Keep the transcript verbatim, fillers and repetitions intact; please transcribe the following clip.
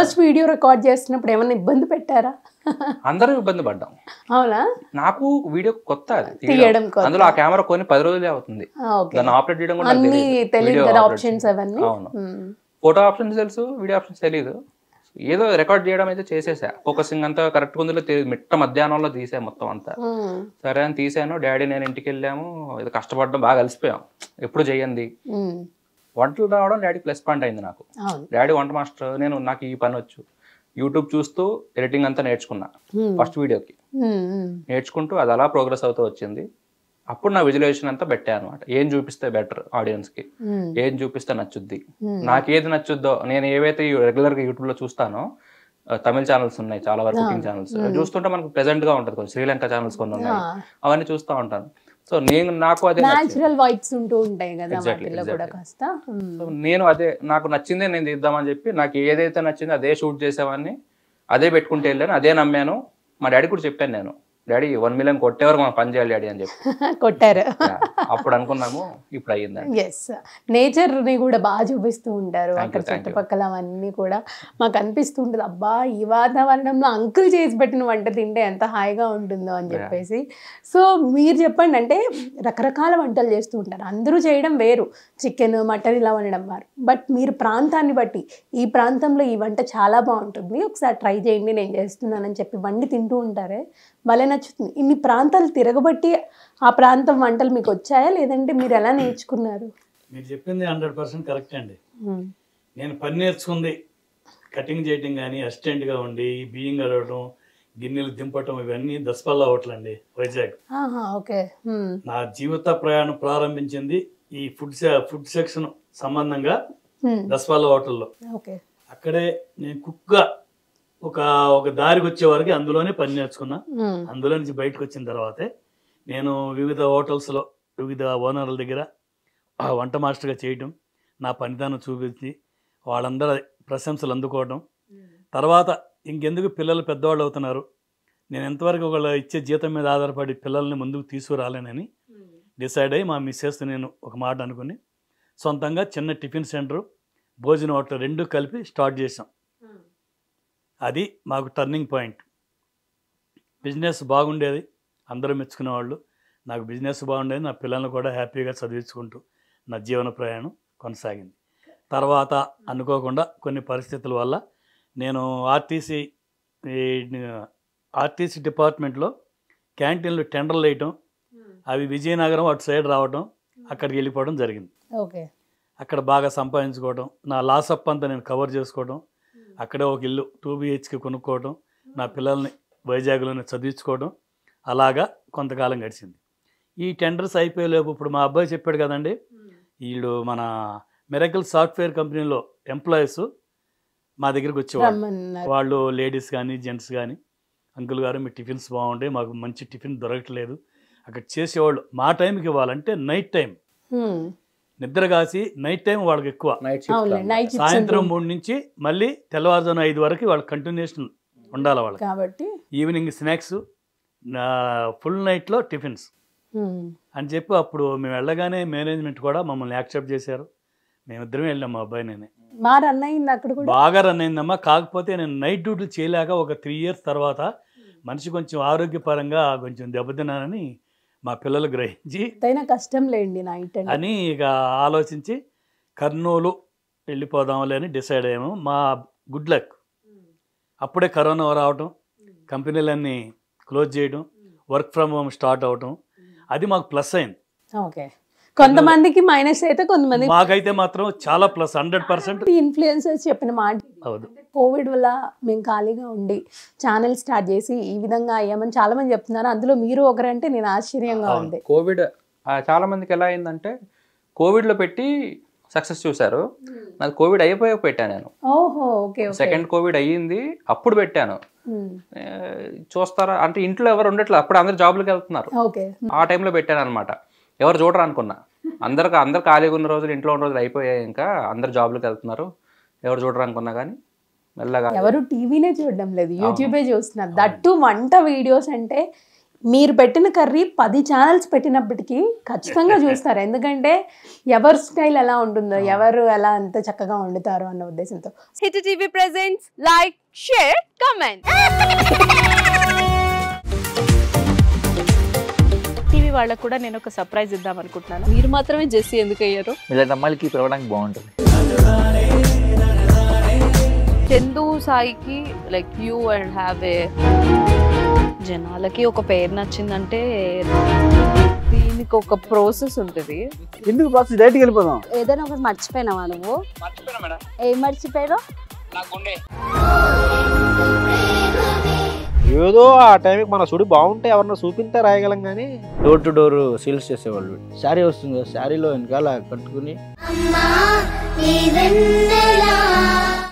First video record చేస్తున్నప్పుడు ఏమైనా ఇబ్బంది పెట్టారా? అందరూ ఇబ్బంది పడ్డాం. అవునా? నాకు వీడియో కొత్త, అది తీయడం కొత్త. అందులో ఆ కెమెరా కొని పది రోజులే అవుతుంది, దాన్ని ఆపరేట్ చేయడం కూడా అన్ని తెలియదు కదా ఆప్షన్స్ అవన్నీ. అవును, ఫోటో ఆప్షన్స్ తెలుసు, వీడియో ఆప్షన్స్ తెలియదు. ఏదో రికార్డ్ చేయడం అయితే చేసేసా, ఫోకసింగ్ అంతా కరెక్ట్ ఉందో తెలియదు, మిట్ట మధ్యాహ్నంలో తీసా మొత్తం అంతా. సరే అని తీసాను, డాడీ నేను ఇంటికి వెళ్ళాము, ఇది కష్టపడడం బాగా అలసిపోయాం, ఎప్పుడు చేయండి. వంటలు రావడం డాడీ ప్లస్ పాయింట్ అయింది నాకు. డాడీ వంట మాస్టర్, నేను నాకు ఈ పని వచ్చు. యూట్యూబ్ చూస్తూ ఎడిటింగ్ అంతా నేర్చుకున్నా ఫస్ట్ వీడియోకి, నేర్చుకుంటూ అది అలా ప్రోగ్రెస్ అవుతూ వచ్చింది. అప్పుడు నా విజువలైజేషన్ అంతా పెట్టా అనమాట, ఏం చూపిస్తే బెటర్ ఆడియన్స్ కి, ఏం చూపిస్తే నచ్చుద్ది, నాకు ఏది నచ్చుద్దో. నేను ఏవైతే రెగ్యులర్ గా యూట్యూబ్ లో చూస్తానో, తమిళ ఛానల్స్ ఉన్నాయి చాలా వరకు, కుకింగ్ ఛానల్స్ చూస్తుంటే మనకు ప్రెజెంట్ గా ఉంటుంది, కొంచెం శ్రీలంక ఛానల్స్ కొన్ని ఉన్నాయి, అవన్నీ చూస్తూ ఉంటాను. సో నేను నాకు అదే నేచురల్ వైబ్స్ ఉంటూ ఉంటాయి కదా వాటిలో కూడా కాస్త. నేను అదే నాకు నచ్చిందే నేను తీద్దామని చెప్పి, నాకు ఏదైతే నచ్చిందో అదే షూట్ చేసేవాడిని, అదే పెట్టుకుంటే వెళ్ళాను, అదే నమ్మాను. మా డాడీ కూడా చెప్పాను నేను, డాడీ వన్ మిలియన్ కొట్టేవారు మనం పని చేయాలి డాడీ అని చెప్పి. కొట్టారు. అప్పుడు అనుకున్నాము, ఇప్పుడు అయ్యిందండి. ఎస్, నేచర్ ని కూడా బాగా చూపిస్తూ ఉంటారు అక్కడ చుట్టుపక్కల అవన్నీ కూడా. మాకు అనిపిస్తూ ఉంటుంది, అబ్బా ఈ వాతావరణంలో అంకుల్ చేసి పెట్టిన వంట తింటే ఎంత హాయిగా ఉంటుందో అని చెప్పేసి. సో మీరు చెప్పండి, అంటే రకరకాల వంటలు చేస్తూ ఉంటారు, అందరూ చేయడం వేరు, చికెన్ మటన్ ఇలా వండడం వారు. బట్ మీరు ప్రాంతాన్ని బట్టి, ఈ ప్రాంతంలో ఈ వంట చాలా బాగుంటుంది, ఒకసారి ట్రై చేయండి నేను చేస్తున్నానని చెప్పి వండి తింటూ ఉంటారే, భలే నచ్చుతుంది. ఇన్ని ప్రాంతాలు తిరగబట్టి ఆ ప్రాంతం వంటలు మీకు వచ్చాయా, లేదంటే మీరు ఎలా నేర్చుకున్నారు? మీరు చెప్పింది హండ్రెడ్ పర్సెంట్ కరెక్ట్ అండి. నేను పని నేర్చుకుంది కటింగ్ చేయటం కానీ, అసిస్టెంట్గా ఉండి బియ్యం కడగడం, గిన్నెలు దింపటం, ఇవన్నీ దసపల్లా హోటల్ అండి, వైజాగ్. ఓకే. నా జీవిత ప్రయాణం ప్రారంభించింది ఈ ఫుడ్ ఫుడ్ సెక్షన్ సంబంధంగా దసపల్లా హోటల్లో. అక్కడే నేను కుక్గా ఒక ఒక దారికి వచ్చే వరకు అందులోనే పని నేర్చుకున్నా. అందులో నుంచి బయటకు వచ్చిన తర్వాతే నేను వివిధ హోటల్స్లో వివిధ ఓనర్ల దగ్గర వంట మాస్టర్గా చేయటం, నా పనితనం చూపించి వాళ్ళందరూ ప్రశంసలు అందుకోవడం. తర్వాత ఇంకెందుకు పిల్లలు పెద్దవాళ్ళు అవుతున్నారు, నేను ఎంతవరకు వాళ్ళు ఇచ్చే జీతం మీద ఆధారపడి పిల్లల్ని ముందుకు తీసుకురాలేనని డిసైడ్ అయ్యి మా మిస్సెస్ నేను ఒక మాట అనుకుని సొంతంగా చిన్న టిఫిన్ సెంటరు, భోజన హోటల్ రెండు కలిపి స్టార్ట్ చేసాం. అది మాకు టర్నింగ్ పాయింట్. బిజినెస్ బాగుండేది, అందరూ మెచ్చుకునేవాళ్ళు, నాకు బిజినెస్ బాగుండేది, నా పిల్లల్ని కూడా హ్యాపీగా చదివించుకుంటూ నా జీవన ప్రయాణం కొనసాగింది. తర్వాత అనుకోకుండా కొన్ని పరిస్థితుల వల్ల నేను ఆర్టీసీ ఆర్టీసీ డిపార్ట్మెంట్లో క్యాంటీన్లు టెండర్లు వేయటం, అవి విజయనగరం అటు సైడ్ రావటం, అక్కడికి వెళ్ళిపోవడం జరిగింది. ఓకే. అక్కడ బాగా సంపాదించుకోవడం, నా లాసప్ అంతా నేను కవర్ చేసుకోవడం, అక్కడే ఒక ఇల్లు టూ బిహెచ్కే కొనుక్కోవడం, నా పిల్లల్ని వైజాగ్లోనే చదివించుకోవడం, అలాగా కొంతకాలం గడిచింది. ఈ టెండర్స్ అయిపోయేలోపు ఇప్పుడు మా అబ్బాయి చెప్పాడు కదండి, వీళ్ళు మన మిరకల్ సాఫ్ట్వేర్ కంపెనీలో ఎంప్లాయీస్ మా దగ్గరికి వచ్చేవాళ్ళు. వాళ్ళు లేడీస్ కానీ జెంట్స్ కానీ, అంకుల్ గారు మీ టిఫిన్స్ బాగుంటాయి, మాకు మంచి టిఫిన్ దొరకట్లేదు. అక్కడ చేసేవాళ్ళు మా టైంకి ఇవ్వాలంటే నైట్ టైం నిద్ర కాసి, నైట్ టైం వాళ్ళకి ఎక్కువ, సాయంత్రం మూడు నుంచి మళ్ళీ తెల్లవారుజామున ఐదు వరకు వాళ్ళకి కంటిన్యూషన్ ఉండాలి వాళ్ళకి. కాబట్టి ఈవినింగ్ స్నాక్స్, ఫుల్ నైట్లో టిఫిన్స్ అని చెప్పి అప్పుడు మేము వెళ్ళగానే మేనేజ్మెంట్ కూడా మమ్మల్ని యాక్సెప్ట్ చేశారు. మేమిద్దరం వెళ్ళాం, మా అబ్బాయి నేనే. బాగా రన్ అయిందమ్మా. కాకపోతే నేను నైట్ డ్యూటీలు చేయలేక ఒక త్రీ ఇయర్స్ తర్వాత మనిషి కొంచెం ఆరోగ్యపరంగా కొంచెం దెబ్బతిన్నానని మా పిల్లలు గ్రహించి కష్టం లేండి నైట్ అని ఇక ఆలోచించి కర్నూలు వెళ్ళిపోదాంలే అని డిసైడ్ అయ్యాము. మా గుడ్ లక్ అప్పుడే కరోనా రావటం, కంపెనీలన్నీ క్లోజ్ చేయడం, వర్క్ ఫ్రమ్ హోమ్ స్టార్ట్ అవటం, అది మాకు ప్లస్ అయింది. ఓకే. కొంతమందికి మైనస్ అయితే, కొంతమంది మాకైతే మాత్రం చాలా ప్లస్, హండ్రెడ్ పర్సెంట్. ఇన్ఫ్లుయెన్సర్స్ చెప్పిన మాట, కోవిడ్ వల్ల మేము ఖాళీగా ఉండి ఛానల్ స్టార్ట్ చేసి ఈ విధంగా అయ్యామని చాలా మంది చెప్తున్నారు, అందులో మీరు ఒకరంటే నేను ఆశ్చర్యంగా ఉంది. కోవిడ్ చాలా మందికి ఎలా అయిందంటే, కోవిడ్ లో పెట్టి సక్సెస్ చూసారు, నాకు కోవిడ్ అయిపోయాక పెట్టాను నేను. ఓహో, ఓకే. సెకండ్ కోవిడ్ అయ్యింది అప్పుడు పెట్టాను. చూస్తారా అంటే ఇంట్లో ఎవరు ఉండట్లేదు, అప్పుడు అందరు జాబ్లకు వెళ్తున్నారు, ఆ టైంలో పెట్టాను అనమాట. ఎవరు చూడరు అనుకున్నా, అందరికి అందరు ఖాళీగా ఉన్న రోజులు, ఇంట్లో ఉన్న రోజులు అయిపోయాయి, ఇంకా అందరు జాబ్లకు వెళ్తున్నారు, ఎవరు చూడరు అనుకున్నా. కానీ మెల్లగా ఎవరు టీవీనే చూడడం లేదు, యూట్యూబే చూస్తున్నారు. దట్టు వంట వీడియోస్ అంటే మీరు పెట్టిన కర్రీ పది ఛానల్స్ పెట్టినప్పటికీ ఖచ్చితంగా చూస్తారు, ఎందుకంటే ఎవరి స్టైల్ ఎలా ఉంటుందో, ఎవరు ఎలా అంత చక్కగా వండుతారో అన్న ఉద్దేశంతో. Hit TV presents like, share, comment. TV వాళ్ళకు కూడా నేను ఒక సర్ప్రైజ్ ఇద్దాం అనుకుంటున్నాను. మీరు మాత్రమే జెస్సీ ఎందుకు అయ్యారు? ఇలాంటి అమ్మాయిలకి పిలవడానికి బాగుంటుంది. చందు సాయికి like you and have a, జనాలకి ఒక పేరు నచ్చిందంటే దీనికి ఒక ప్రాసెస్ ఉంటుంది. ఎందుకు ప్రాసెస్ డైరెక్ట్‌గా వెళ్ళిపోదాం. ఏదైనా ఒకటి మర్చిపోయినావా నువ్వు? మర్చిపోయినా మేడం. ఏం మర్చిపోయావు? నా గుండె. ఏదో ఆ టైంకి మన సుడి బాగుంటే ఎవరన్నా చూపిస్తే రాయగలం కానీ డోర్ టు డోర్ సేల్స్ చేసేవాళ్ళు. శారీ వస్తుంది, శారీలో వెనకాల కట్టుకుని